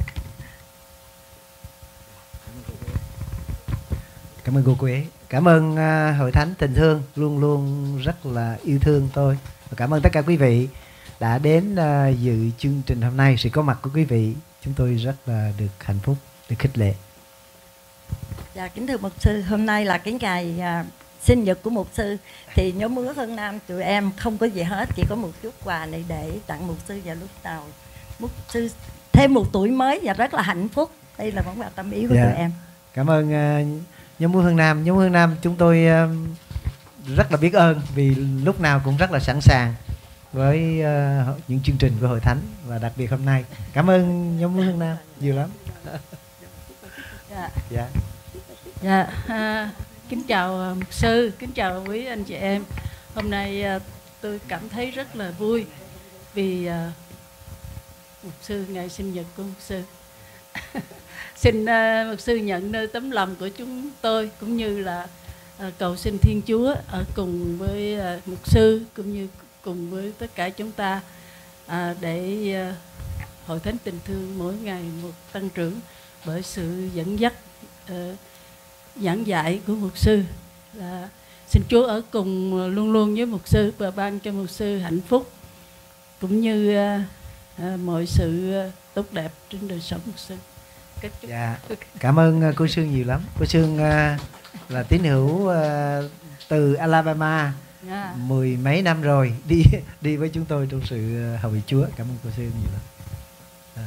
Cảm ơn cô Quế. Cảm ơn uh, Hội Thánh tình thương luôn luôn rất là yêu thương tôi. Và cảm ơn tất cả quý vị đã đến uh, dự chương trình hôm nay. Sự có mặt của quý vị chúng tôi rất là được hạnh phúc, được khích lệ. Dạ, kính thưa mục sư, hôm nay là cái ngày uh, sinh nhật của mục sư. Thì nhóm Mứa Hân Nam tụi em không có gì hết, chỉ có một chút quà này để tặng mục sư vào lúc nào mục sư thêm một tuổi mới và rất là hạnh phúc. Đây là món quà tâm ý của dạ. tụi em. Cảm ơn uh, nhóm Mứa Hân Nam. Nhóm Mứa Hân Nam chúng tôi uh, rất là biết ơn vì lúc nào cũng rất là sẵn sàng với uh, những chương trình của Hội Thánh, và đặc biệt hôm nay. Cảm ơn nhóm Mứa Hân Nam nhiều lắm. Dạ. Dạ. Dạ. À, kính chào mục sư, kính chào quý anh chị em. Hôm nay uh, tôi cảm thấy rất là vui vì uh, mục sư ngày sinh nhật của mục sư. Xin uh, mục sư nhận nơi tấm lòng của chúng tôi, cũng như là uh, cầu xin Thiên Chúa ở cùng với uh, mục sư cũng như cùng với tất cả chúng ta uh, để uh, Hội Thánh tình thương mỗi ngày một tăng trưởng bởi sự dẫn dắt uh, giảng dạy của mục sư. Là xin Chúa ở cùng luôn luôn với mục sư và ban cho mục sư hạnh phúc cũng như uh, uh, mọi sự uh, tốt đẹp trên đời sống mục sư. Kết thúc. Dạ, cảm ơn uh, cô Sương nhiều lắm. Cô Sương uh, là tín hữu uh, từ Alabama, Yeah. mười mấy năm rồi đi đi với chúng tôi trong sự uh, hầu việc Chúa. Cảm ơn cô Sương nhiều lắm. À.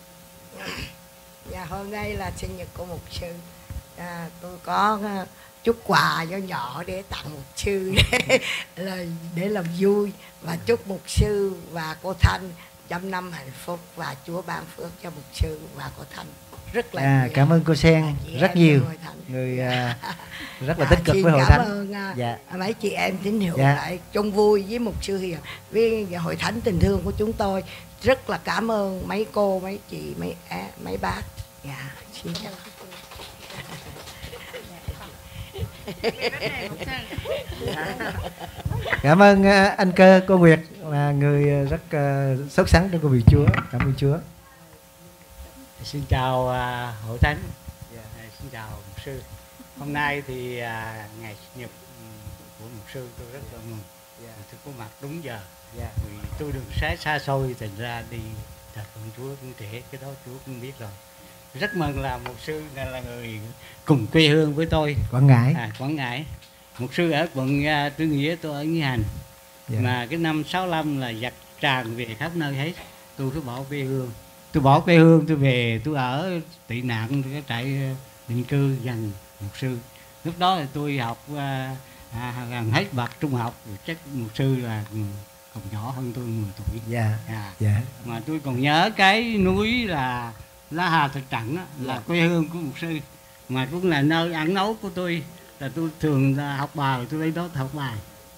Dạ, hôm nay là sinh nhật của mục sư. À, tôi có uh, chút quà nhỏ nhỏ để tặng mục sư để, là để làm vui, và chúc mục sư và cô Thanh trăm năm hạnh phúc và Chúa ban phước cho mục sư và cô Thanh rất là À, nhiều. cảm ơn cô Sen rất nhiều, người uh, rất là tích cực với hội thánh. Cảm ơn uh, dạ. mấy chị em tín hữu dạ. lại chung vui với mục sư Hiền, với hội thánh tình thương của chúng tôi. Rất là cảm ơn mấy cô, mấy chị, mấy à, mấy bác. Dạ, xin chào. Cảm ơn uh, anh Cơ, cô Nguyệt là người rất uh, sốt sắng trong công việc Chúa. Cảm ơn Chúa. Xin chào uh, hội thánh, yeah. Xin chào mục sư. Hôm nay thì uh, ngày sinh nhật của mục sư tôi rất là mừng. Yeah. Tôi có mặt đúng giờ. Yeah. Vì tôi đường xá xa xôi thành ra đi thật con Chúa cũng trễ, cái đó Chúa cũng biết rồi. Rất mừng là mục sư là người cùng quê hương với tôi. Quảng Ngãi. À, Quảng Ngãi. Mục sư ở quận uh, Tư Nghĩa, tôi ở Nghĩa Hành. Yeah. Mà cái năm sáu lăm là giặc tràn về khắp nơi hết. Tôi cứ bỏ quê hương. Tôi bỏ quê hương tôi về, tôi ở tị nạn cái trại định cư dành mục sư. Lúc đó là tôi học à, à, gần hết bậc trung học, chắc mục sư là còn nhỏ hơn tôi mười tuổi. Dạ. À. Dạ. Mà tôi còn nhớ cái núi là Lá Hà Thực Trận á, là dạ. quê hương của mục sư, mà cũng là nơi ăn nấu của tôi. Là tôi thường là học bài, tôi lấy đó học bài.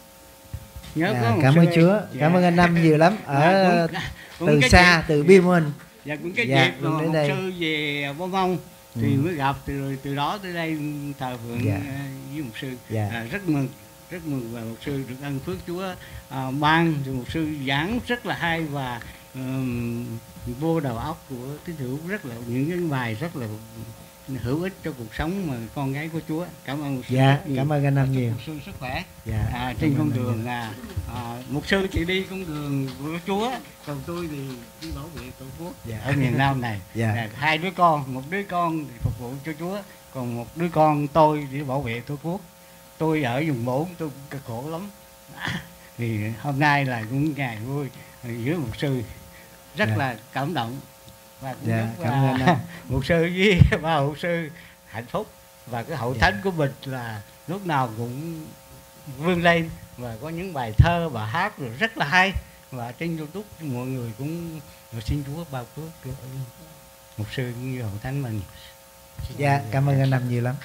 Nhớ dạ, cảm ơn Chúa, dạ. Cảm ơn anh Năm nhiều lắm ở dạ, cũng, cũng từ xa, dịp, từ Biên Minh. Dạ, cũng cái dạ, dịp mà mục sư về Bông Mông thì ừ. mới gặp, từ từ đó tới đây thờ phượng dạ. với mục sư. Dạ. À, rất mừng, rất mừng và mục sư được ân phước Chúa à, ban, thì mục sư giảng rất là hay và um, vô đầu óc của tín hữu, rất là những cái bài rất là hữu ích cho cuộc sống mà con gái của Chúa. Cảm ơn mục sư. Dạ, cảm ơn anh Năm nhiều. Mục sư sức khỏe. Dạ. À, trên con đường là à, mục sư chỉ đi con đường của Chúa, còn tôi thì đi bảo vệ Tổ quốc. Dạ. Ở miền Nam này. Dạ. À, hai đứa con, một đứa con thì phục vụ cho Chúa, còn một đứa con tôi để bảo vệ Tổ quốc. Tôi ở vùng bốn tôi cũng cực khổ lắm. Thì hôm nay là cũng ngày vui giữa mục sư, rất dạ. là cảm động. Và cũng dạ, cảm ơn anh. Mục sư với ba mục sư hạnh phúc, và cái hậu dạ. thánh của mình là lúc nào cũng vươn lên, và có những bài thơ và hát rồi rất là hay, và trên YouTube mọi người cũng xin Chúa bao phước cho mục sư cũng như hậu thánh mình. Dạ, cảm ơn anh Năm nhiều lắm.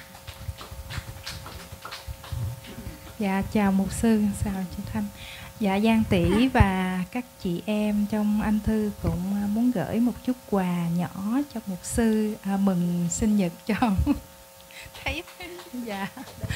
Dạ, chào mục sư, chào chị Thanh. Dạ, Giang Tỷ và các chị em trong anh thư cũng muốn gửi một chút quà nhỏ cho mục sư à, mừng sinh nhật cho thấy dạ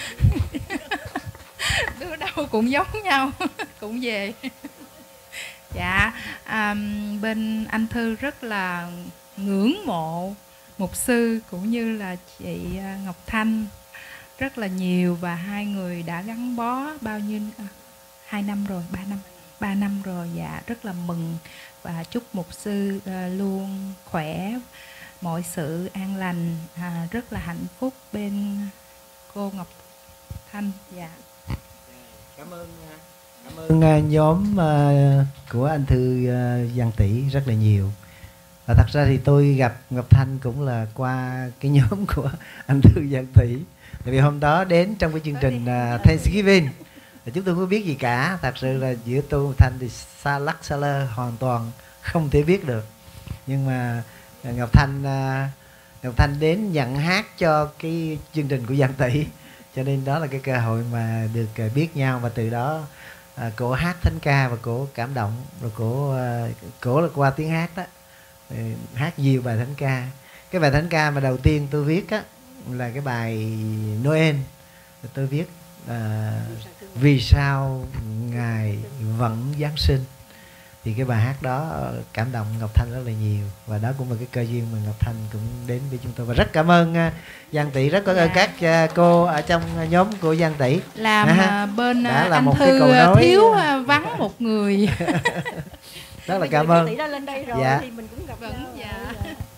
đứa đâu cũng giống nhau cũng về. Dạ, à, bên anh thư rất là ngưỡng mộ mục sư cũng như là chị Ngọc Thanh rất là nhiều, và hai người đã gắn bó bao nhiêu à, hai năm rồi, ba năm, ba năm rồi. Dạ, rất là mừng và chúc mục sư uh, luôn khỏe, mọi sự an lành, à, rất là hạnh phúc bên cô Ngọc Thanh. Dạ. Cảm ơn, cảm ơn uh, nhóm uh, của anh Thư uh, Giang Tỷ rất là nhiều. Và thật ra thì tôi gặp Ngọc Thanh cũng là qua cái nhóm của anh Thư Giang Tỷ. Tại vì hôm đó đến trong cái chương trình uh, Thanksgiving, chúng tôi không biết gì cả. Thật sự là giữa tôi và Thanh thì xa lắc xa lơ, hoàn toàn không thể biết được. Nhưng mà Ngọc Thanh Ngọc Thanh đến nhận hát cho cái chương trình của Giang Tỷ, cho nên đó là cái cơ hội mà được biết nhau. Và từ đó cổ hát thánh ca và cổ cảm động, rồi cổ cổ là qua tiếng hát đó, hát nhiều bài thánh ca. Cái bài thánh ca mà đầu tiên tôi viết á là cái bài Noel. Tôi viết à, vì sao Ngài vẫn Giáng sinh. Thì cái bài hát đó cảm động Ngọc Thanh rất là nhiều, và đó cũng là cái cơ duyên mà Ngọc Thanh cũng đến với chúng tôi. Và rất cảm ơn uh, Giang Tỷ, rất cảm ơn các uh, cô ở trong nhóm của Giang Tỷ làm à, bên đã là anh một Thư cái cầu nối. thiếu uh, vắng một người. Rất là cảm ơn. Tỷ đã lên đây rồi dạ. thì mình cũng gặp Vâng, nhau. dạ.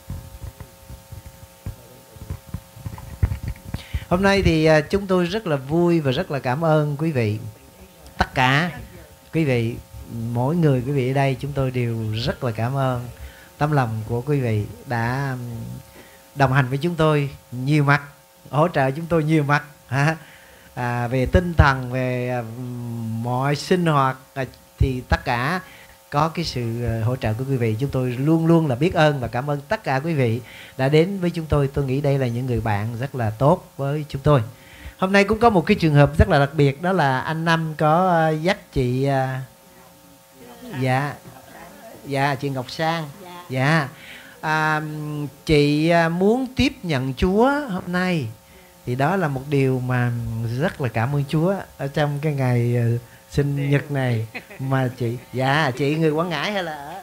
Hôm nay thì uh, chúng tôi rất là vui và rất là cảm ơn quý vị, tất cả quý vị, mỗi người quý vị ở đây chúng tôi đều rất là cảm ơn tấm lòng của quý vị đã đồng hành với chúng tôi nhiều mặt, hỗ trợ chúng tôi nhiều mặt ha. À, về tinh thần, về à, mọi sinh hoạt à, thì tất cả có cái sự hỗ trợ của quý vị, chúng tôi luôn luôn là biết ơn và cảm ơn tất cả quý vị đã đến với chúng tôi. Tôi nghĩ đây là những người bạn rất là tốt với chúng tôi. Hôm nay cũng có một cái trường hợp rất là đặc biệt, đó là anh Năm có uh, dắt chị uh, dạ dạ chị Ngọc Sang dạ à, chị uh, muốn tiếp nhận Chúa hôm nay, thì đó là một điều mà rất là cảm ơn Chúa ở trong cái ngày uh, sinh nhật này mà chị dạ chị người Quảng Ngãi hay là ở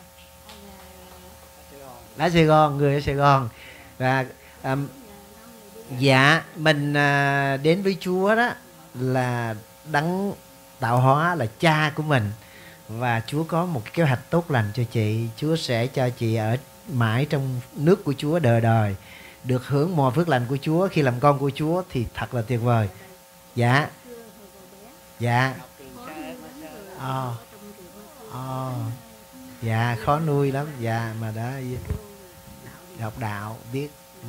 ở Sài Gòn, người ở Sài Gòn. Và um, dạ mình à, đến với Chúa đó là đấng tạo hóa, là cha của mình, và Chúa có một cái kế hoạch tốt lành cho chị. Chúa sẽ cho chị ở mãi trong nước của Chúa đời đời, được hưởng mọi phước lành của Chúa. Khi làm con của Chúa thì thật là tuyệt vời. Dạ dạ oh. Oh. Dạ khó nuôi lắm. Dạ mà đã học đạo biết. Ừ.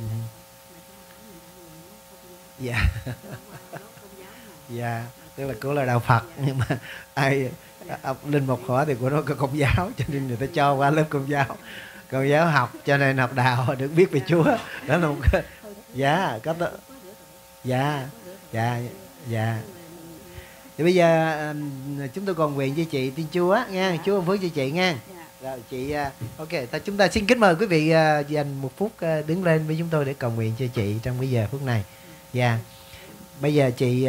Dạ dạ tức là cô là đạo Phật, nhưng mà ai học linh mục hỏi thì của nó có công giáo, cho nên người ta cho qua lớp công giáo, công giáo học, cho nên học đạo được biết về Chúa. Đó là một cái dạ có đó. Dạ dạ dạ thì bây giờ chúng tôi còn nguyện cho chị tin Chúa nha, Chúa phước cho chị nha. Rồi chị ok, ta chúng ta xin kính mời quý vị uh, dành một phút uh, đứng lên với chúng tôi để cầu nguyện cho chị trong bây giờ phút này. Dạ yeah. Bây giờ chị uh,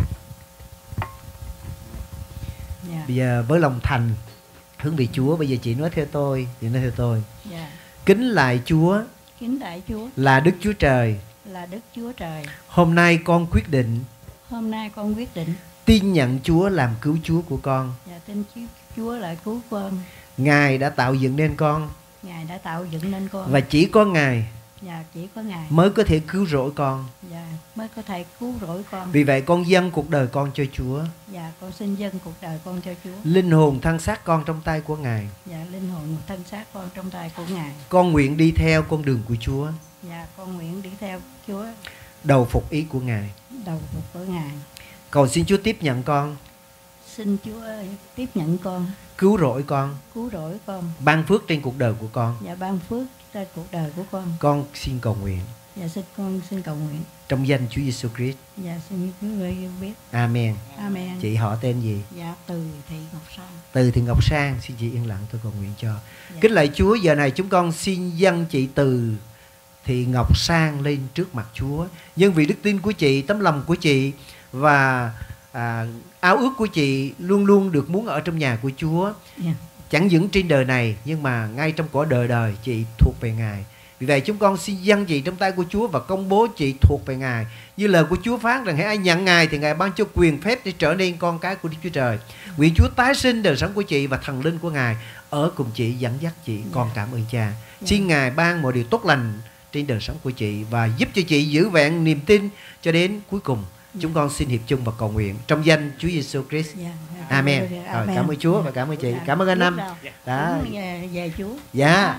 yeah. Bây giờ với lòng thành hướng về Chúa, bây giờ chị nói theo tôi, chị nói theo tôi. Yeah. Kính lại Chúa, kính lại Chúa là Đức Chúa Trời, là Đức Chúa Trời. Hôm nay con quyết định, hôm nay con quyết định tin nhận Chúa làm cứu Chúa của con. Dạ, tin Chúa là cứu con. Ngài đã tạo dựng nên con, Ngài đã tạo dựng nên con, và chỉ có Ngài dạ, chỉ có Ngài mới có thể cứu rỗi con. Dạ, mới có thể cứu rỗi con. Vì vậy con dâng cuộc đời con cho Chúa. Dạ, con xin dâng cuộc đời con cho Chúa. Linh hồn thân xác con trong tay của Ngài. Dạ, linh hồn thân xác con trong tay của Ngài. Con nguyện đi theo con đường của Chúa. Dạ, con nguyện đi theo Chúa, đầu phục ý của Ngài. Đầu phục của Ngài. Cầu xin Chúa tiếp nhận con. Xin Chúa ơi, tiếp nhận con. Cứu rỗi con. Cứu rỗi con. Ban phước trên cuộc đời của con. Dạ, ban phước trên cuộc đời của con. Con xin cầu nguyện. Dạ, xin con xin cầu nguyện. Trong danh Chúa Giêsu Christ. Dạ, xin quý vị biết. Amen. Amen. Chị họ tên gì? Dạ, Từ Thị Ngọc Sang. Từ Thị Ngọc Sang, xin chị yên lặng tôi cầu nguyện cho. Dạ. Kính lạy Chúa, giờ này chúng con xin dâng chị Từ Thị Ngọc Sang lên trước mặt Chúa. Nhưng vì đức tin của chị, tấm lòng của chị và à, áo ước của chị luôn luôn được muốn ở trong nhà của Chúa. Yeah. Chẳng những trên đời này, nhưng mà ngay trong cõi đời đời chị thuộc về Ngài. Vì vậy chúng con xin dâng chị trong tay của Chúa và công bố chị thuộc về Ngài. Như lời của Chúa phán rằng hãy ai nhận Ngài thì Ngài ban cho quyền phép để trở nên con cái của Đức Chúa Trời. Nguyện Chúa tái sinh đời sống của chị và thần linh của Ngài ở cùng chị, dẫn dắt chị. Yeah. Con cảm ơn Cha. Yeah. Xin Ngài ban mọi điều tốt lành trên đời sống của chị và giúp cho chị giữ vẹn niềm tin cho đến cuối cùng. Yeah. Chúng con xin hiệp chung và cầu nguyện trong danh Chúa Giêsu Christ. Yeah. Amen. Rồi, cảm ơn Chúa và cảm ơn chị. Cảm ơn anh Năm. Đó. Về, về Chúa. Dạ.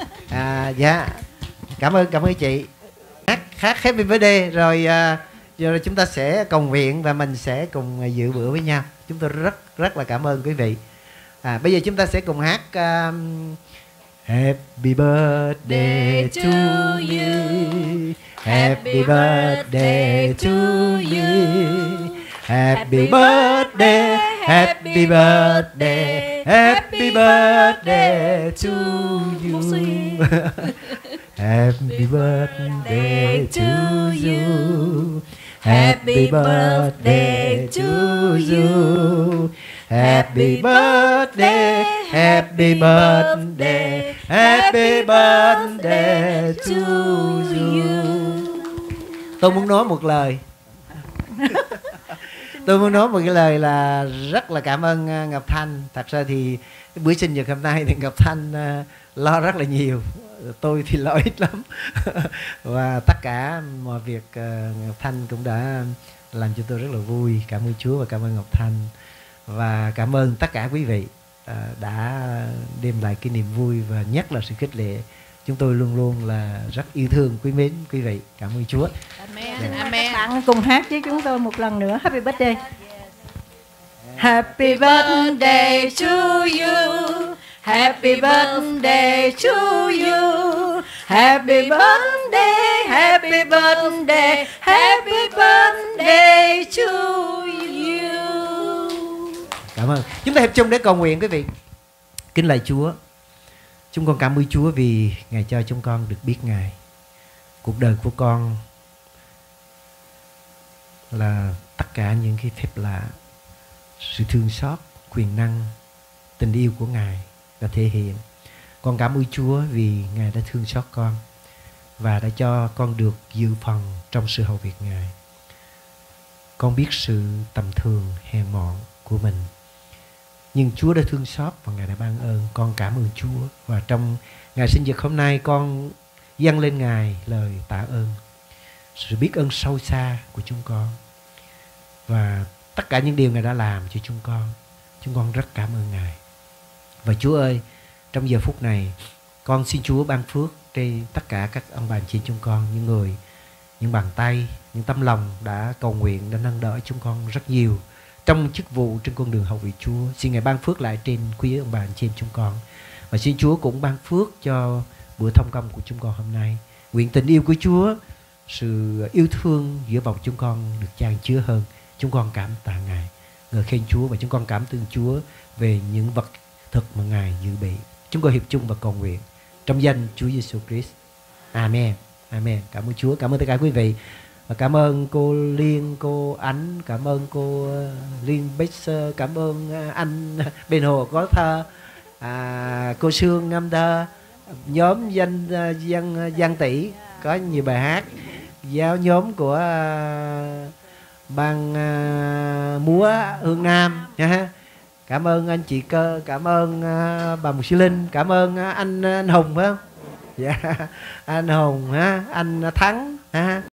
À, dạ. Cảm ơn cảm ơn chị. Hát hát Happy Birthday rồi uh, rồi chúng ta sẽ cầu nguyện và mình sẽ cùng dự bữa với nhau. Chúng tôi rất rất là cảm ơn quý vị. À, bây giờ chúng ta sẽ cùng hát um, Happy birthday to you. Happy birthday to you. Happy birthday, happy birthday, happy birthday to you. Happy birthday to you. Happy birthday to you. Happy birthday, Happy birthday, happy birthday to you. Tôi muốn nói một lời. Tôi muốn nói một cái lời là rất là cảm ơn Ngọc Thanh. Thật ra thì cái buổi sinh nhật hôm nay thì Ngọc Thanh uh, lo rất là nhiều, tôi thì lo ít lắm. Và tất cả mọi việc uh, Ngọc Thanh cũng đã làm cho tôi rất là vui. Cảm ơn Chúa và cảm ơn Ngọc Thanh. Và cảm ơn tất cả quý vị uh, đã đem lại cái niềm vui và nhất là sự khích lệ. Chúng tôi luôn luôn là rất yêu thương quý mến quý vị. Cảm ơn Chúa. Amen. Amen. Các bạn cùng hát với chúng tôi một lần nữa. Happy birthday. Happy birthday to you. Happy birthday to you. Happy birthday, happy birthday, happy birthday to you. Cảm ơn. Chúng ta hiệp chung để cầu nguyện quý vị. Kính lạy Chúa, chúng con cảm ơn Chúa vì Ngài cho chúng con được biết Ngài. Cuộc đời của con là tất cả những cái phép lạ, sự thương xót, quyền năng, tình yêu của Ngài đã thể hiện. Con cảm ơn Chúa vì Ngài đã thương xót con và đã cho con được dự phần trong sự hầu việc Ngài. Con biết sự tầm thường, hèn mọn của mình, nhưng Chúa đã thương xót và Ngài đã ban ơn. Con cảm ơn Chúa. Và trong ngày sinh nhật hôm nay, con dâng lên Ngài lời tạ ơn, sự biết ơn sâu xa của chúng con và tất cả những điều Ngài đã làm cho chúng con. Chúng con rất cảm ơn Ngài. Và Chúa ơi, trong giờ phút này, con xin Chúa ban phước trên tất cả các ông bà chị chúng con, những người, những bàn tay, những tấm lòng đã cầu nguyện, đã nâng đỡ chúng con rất nhiều trong chức vụ trên con đường hầu việc Chúa. Xin Ngài ban phước lại trên quý ông bà chị em chúng con. Và xin Chúa cũng ban phước cho bữa thông công của chúng con hôm nay. Nguyện tình yêu của Chúa, sự yêu thương giữa vòng chúng con được chan chứa hơn. Chúng con cảm tạ Ngài, ngợi khen Chúa và chúng con cảm ơn Chúa về những vật thực mà Ngài dự bị. Chúng con hiệp chung và cầu nguyện trong danh Chúa Giêsu Christ. Amen. Amen. Cảm ơn Chúa, cảm ơn tất cả quý vị. Và cảm ơn cô Liên, cô Ánh, cảm ơn cô Liên Bexer, cảm ơn anh bên Hồ có thơ, à, cô Sương ngâm thơ, nhóm danh dân Giang Tỷ có nhiều bài hát, giáo nhóm của uh, ban uh, múa Hương Nam nha. Cảm ơn anh chị Cơ, cảm ơn uh, bà Mục Sư Linh, cảm ơn uh, anh, anh Hùng phải không? Dạ, anh Hùng ha, anh Thắng ha.